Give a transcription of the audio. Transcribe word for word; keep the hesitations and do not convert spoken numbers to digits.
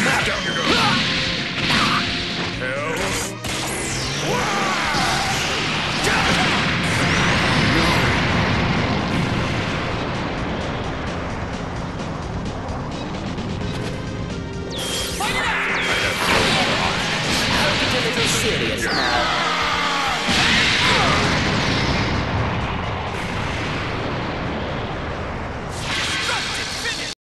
Down you go. Hells. A little serious now.